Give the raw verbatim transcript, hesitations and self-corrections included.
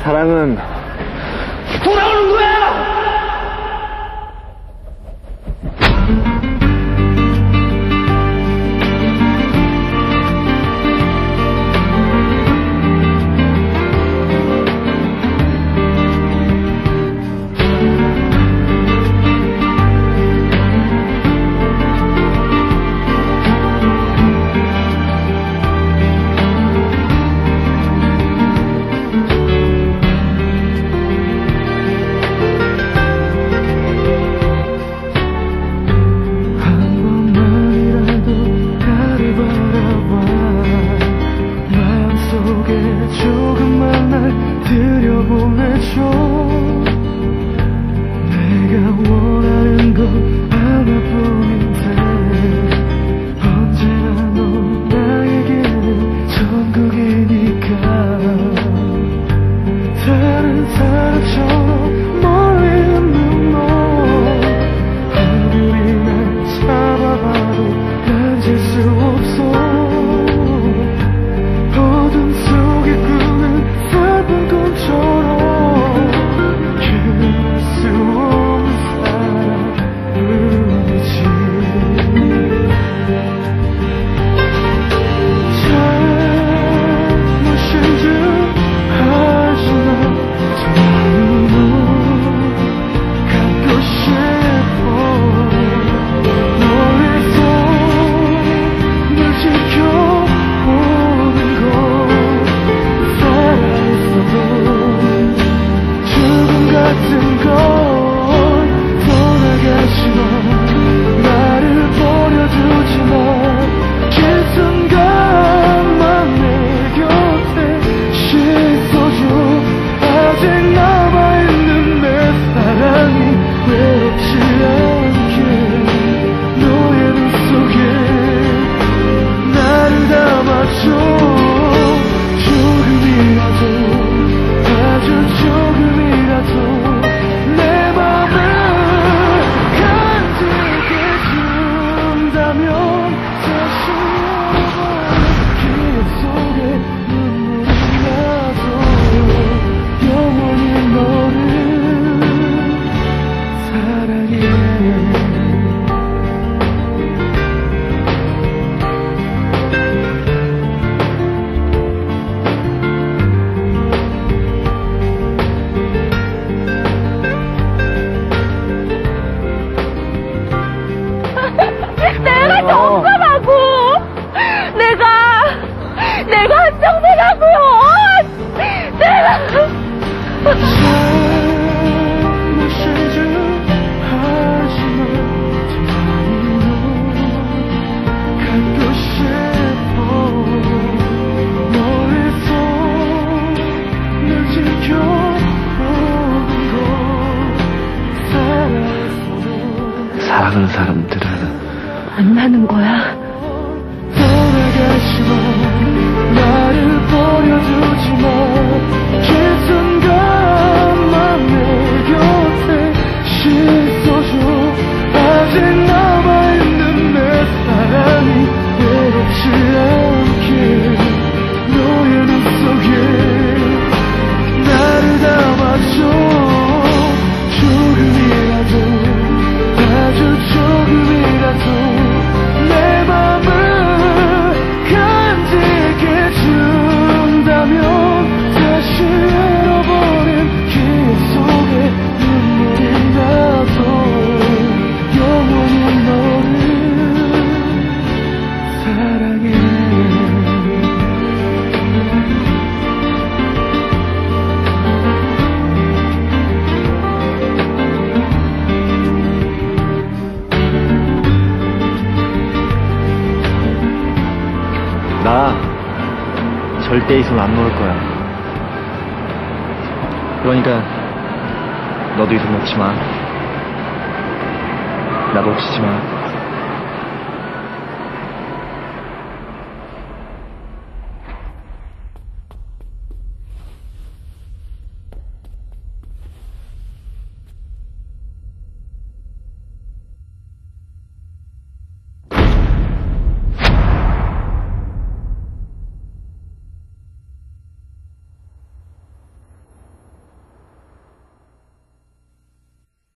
사랑은 돌아오는 거야! 조금만 날 들여보내줘. 내가 원하는 건 하나뿐인데 언제나 너 나에게는 천국이니까. 다른 사람처럼 멀리 있는 너 아무리 날 잡아봐도 만질 수 없어. 어둠 속에 꾸는 짧은 꿈처럼 그럴 수 없는 사랑이지. 잘못인 줄 알지만 정말 너 갖고 싶어. 멀리서 널 지켜보는 같은 건 돌아가지마. 나를 버려두지마. 그 순간만 내 곁에 씻어줘. 아직 남아있는 내 사랑이 외롭지 않게 너의 눈 속에 나를 담아줘. 조금이라도 아주 조금이라도 내 맘을 간직해 준다면 다시 기억 속에 눈물이 나도 영원히 너를 사랑해. 내가 정서라고. 내가 내가 한정서라고요. 내가 잘못인 줄 알지만 갖고 싶어. 멀리서 널 지켜보는 건 살아서도 사랑하는 사람들은 만나는 거야. 돌아가지마. 나를 버려두지마. 그 순간만 내 곁에 씻어줘. 아직 남아있는 내 사랑이 외롭지 않게 너의 눈 속에 나를 담아줘. 조금이라도 아주 조금이라도 내 맘을 간직해 준다면 다시 잃어버린 기억 속에 눈물이 나도 영원히 너를 사랑해. 나 절대 이 손 안 놓을 거야. 그러니까 너도 이 손 놓지 마. 나도 놓치지 마.